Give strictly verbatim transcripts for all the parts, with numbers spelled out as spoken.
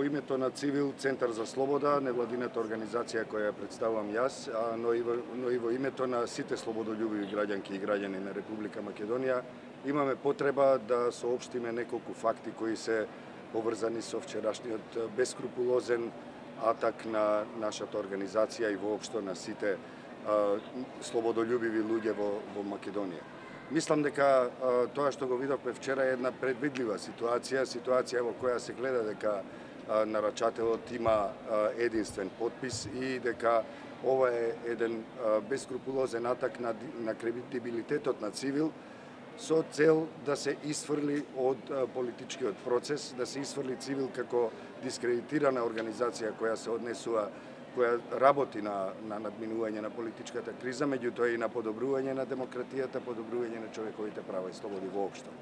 во името на Цивил Центар за слобода, невладината организација која ја представувам јас, но и во, но и во името на сите слободолюбиви граѓанки и граѓани на Република Македонија, имаме потреба да соопштиме неколку факти кои се поврзани со вчерашниот бескрупулозен атак на нашата организација и воопшто на сите а, слободолюбиви луѓе во, во Македонија. Мислам дека а, тоа што го видовме вчера е една предвидлива ситуација, ситуација во која се гледа дека а, нарачателот има а, единствен подпис и дека ова е еден а, бескрупулозен атак на, на кредибилитетот на Цивил со цел да се исфрли од а, политичкиот процес, да се исфрли Цивил како дискредитирана организација која се однесува, која работи на, на надминување на политичката криза, меѓутоа и на подобрување на демократијата, подобрување на човековите права и слободи воопшто.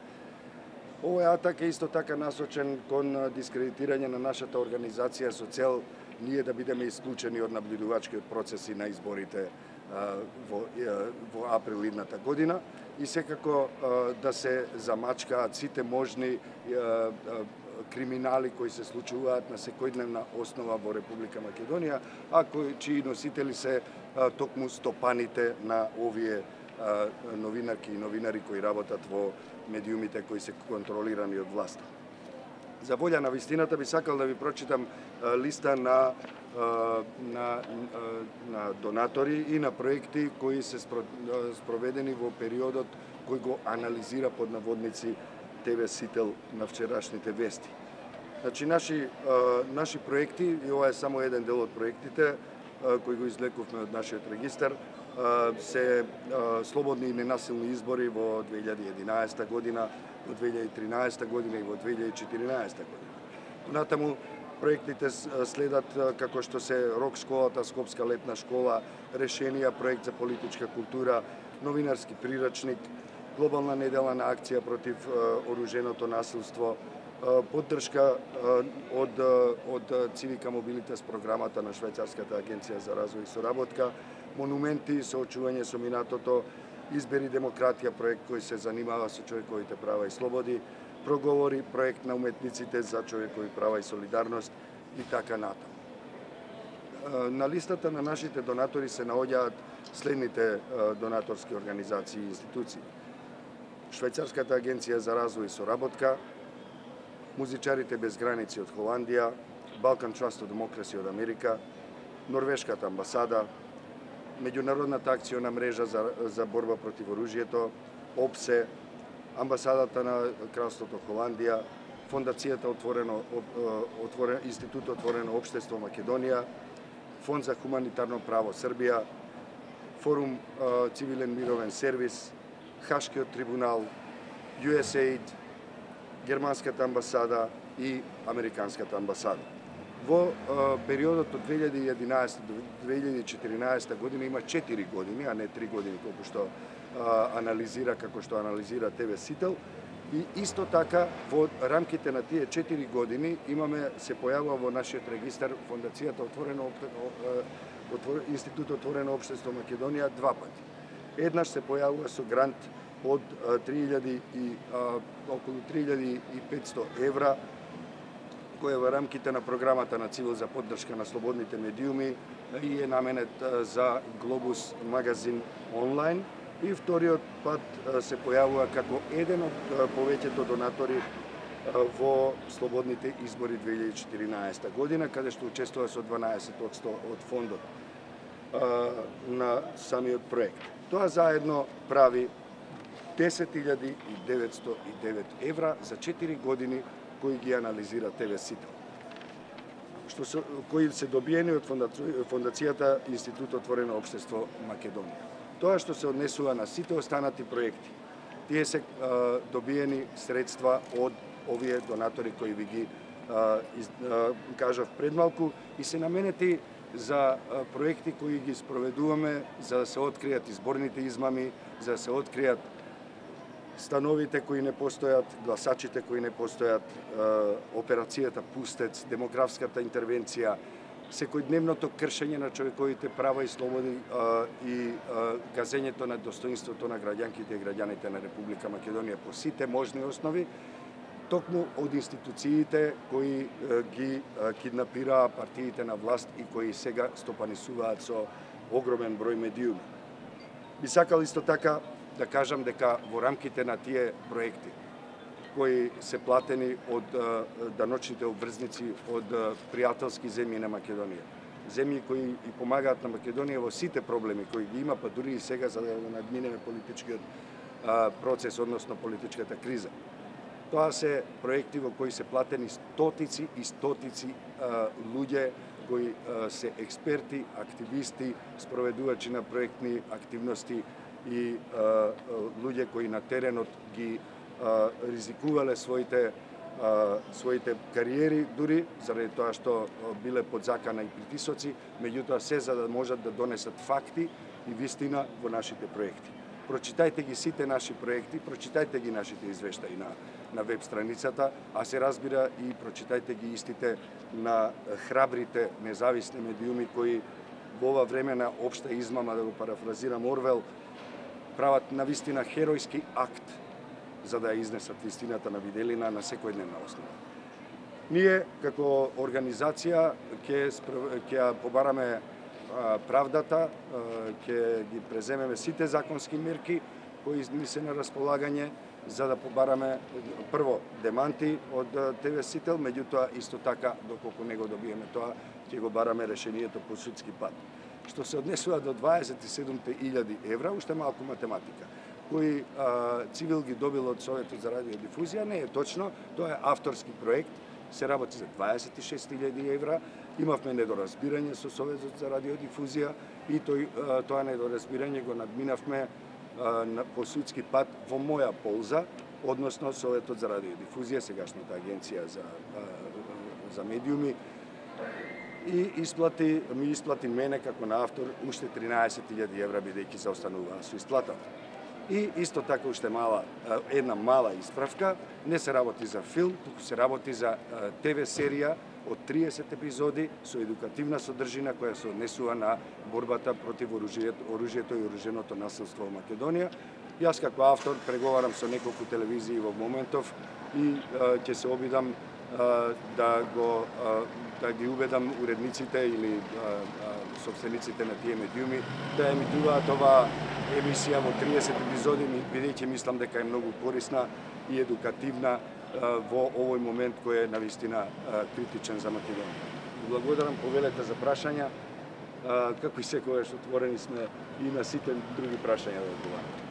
Овој атак е исто така насочен кон дискредитирање на нашата организација со цел ние да бидеме исклучени од наблюдувачкиот процес и на изборите а, во, а, во април идната година и секако а, да се замачкаат сите можни а, а, криминали кои се случуваат на секојдневна основа во Република Македонија, а кои чии носители се а, токму стопаните на овие а, новинарки и новинари кои работат во медиумите кои се контролирани од власта. За волја на вистината би сакал да ви прочитам а, листа на, а, на, а, на донатори и на проекти кои се спро, а, спроведени во периодот кој го анализира под наводници Те Ве Сител на вчерашните вести. Значи, наши, а, наши проекти, и ова е само еден дел од проектите, а, кои го излекувме од нашиот регистар, а, се а, слободни и ненасилни избори во две илјади и единаесета година, во две илјади и тринаесета година и во две илјади и четиринаесета година. Понатаму, проектите следат како што се Рок школата, Скопска летна школа, решенија, проект за политичка култура, новинарски прирачник, глобална недела на акција против оруженото насилство, поддршка од, од Цивика Мобилитас програмата на Швајцарската агенција за развој и соработка, монументи, соочување со минатото, Избери демократија, проект кој се занимава со човековите права и слободи, Проговори, проект на уметниците за човекови права и солидарност и така натаму. На листата на нашите донатори се наоѓаат следните донаторски организации и институции: Швајцарската агенција за развој и соработка, Музичарите без граници од Холандија, Balkan Trust of Democracy од Америка, Норвешката амбасада, Меѓународната акциона мрежа за, за борба против оружјето, ОПСЕ, Амбасадата на Кралството Холандија, Фондацијата Отворено, отворен, Институт Отворено општество Македонија, Фонд за хуманитарно право Србија, Форум Цивилен мировен сервис, Хашкиот трибунал, Ю Ес Ей Д, Германската амбасада и Американската амбасада. Во а, периодот од две илјади и единаесета до две илјади и четиринаесета година има четири години, а не три години колку што а, анализира како што анализира Те Ве Сител, и исто така во рамките на тие четири години имаме се појавува во нашиот регистар Фондацијата Отворено отвор, Институт Отворено општество Македонија два пати. Еднаш се појавува со грант од три илјади и а, околу три илјади и петсто евра, кој е во рамките на програмата на Цивил за поддршка на слободните медиуми и е наменет за Глобус магазин онлайн. И вториот пат се појавува како еден од повеќето донатори во слободните избори две илјади и четиринаесета година, каде што учествува со дванаесет одсто од фондот на самиот проект. Тоа заедно прави десет илјади деветсто и девет евра за четири години кои ги анализира Те Ве Сител, што се, кои се добиени од Фондацијата Институт Отворено општество Македонија. Тоа што се однесува на сите останати проекти, тие се а, добиени средства од овие донатори кои ви ги а, из, а, кажав предмалку и се наменети за а, проекти кои ги спроведуваме за да се откријат изборните измами, за да се откријат становите кои не постојат, гласачите кои не постојат, операцијата Пустец, демографската интервенција, секојдневното кршење на човековите права и слободи и газењето на достоинството на граѓанките и граѓаните на Република Македонија по сите можни основи, токму од институциите кои ги киднапираа партиите на власт и кои сега стопанисуваат со огромен број медиуми. Би сакал исто така да кажам дека во рамките на тие проекти кои се платени од даночните обврзници од пријателски земји на Македонија, земји кои и помагаат на Македонија во сите проблеми кои ги има, па дури и сега за да надминеме политичкиот процес, односно политичката криза. Тоа се проекти во кои се платени стотици и стотици луѓе кои се експерти, активисти, спроведувачи на проектни активности и луѓе кои на теренот ги ризикувале своите своите кариери дури заради тоа што биле под закана и притисоци, меѓутоа се за да можат да донесат факти и вистина во нашите проекти. Прочитајте ги сите наши проекти, прочитајте ги нашите извештаи на на веб страницата, а се разбира и прочитајте ги истите на храбрите независни медиуми кои во ова време на општа измама, да го парафразирам Орвел, прават на вистина херојски акт за да изнесат вистината на виделина на секојдневна основа. Ние како организација ќе ќе побараме правдата, ќе ги преземеме сите законски мерки кои ни се на располагање за да побараме прво деманти од ТВ Сител, меѓутоа исто така доколку не го добиеме тоа, ќе го бараме решението по судски пат. Што се однесува до дваесет и седум илјади евра, уште малку математика, кои а, Цивил ги добил од Советот за радиодифузија, не е точно, тоа е авторски проект, се работи за дваесет и шест илјади евра, имавме недоразбирање со Советот за радиодифузија и тој, а, тоа недоразбирање го надминавме а, на, по судски пат во моја полза, односно Советот за радиодифузија, сегашната агенција за, а, за медиуми, и исплати, ми исплати мене како на автор уште тринаесет илјади евра бидејќи заостануваа со исплатата. И исто така уште мала, една мала исправка, не се работи за филм, туку се работи за ТВ серија од триесет епизоди со едукативна содржина која се однесува на борбата против оружјето, оружјето и оруженото насилство во Македонија. Јас како автор преговарам со неколку телевизии во моментов и ќе се обидам да го да ги убедам уредниците или собствениците на тие медиуми да емитуваат оваа емисија во триесет епизоди, бидејќи мислам дека е многу корисна и едукативна во овој момент кој е навистина критичен за Македонија. Благодарам повелете за прашања, како и секогаш отворени сме и на сите други прашања да одговараме.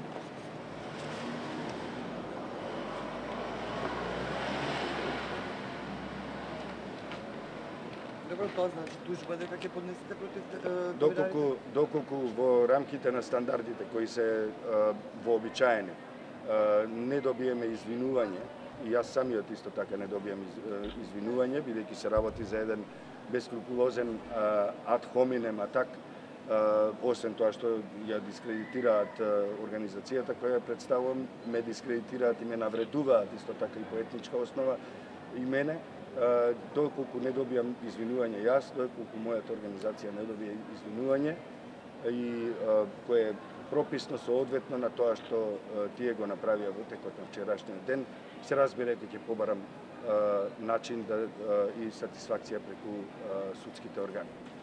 Добро, тоа значи тужба дека ќе поднесете против доколку доколку во рамките на стандардите кои се вообичаени не добиеме извинување, и јас самиот исто така не добијам извинување, бидејќи се работи за еден бескрупулозен ад хоминем атак, освен тоа што ја дискредитираат организацијата која ја представувам, ме дискредитираат и ме навредуваат исто така и по етничка основа и мене. Доколку не добијам извинување јас, доколку мојата организација не добие извинување и кое е прописно соодветно на тоа што тие го направија во текот на вчерашниот ден, се разбира дека ќе побарам начин да и сатисфакција преку судските органи.